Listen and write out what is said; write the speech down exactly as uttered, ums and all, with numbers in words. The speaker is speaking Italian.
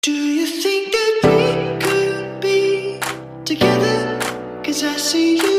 Do you think that we could be together? 'Cause I see you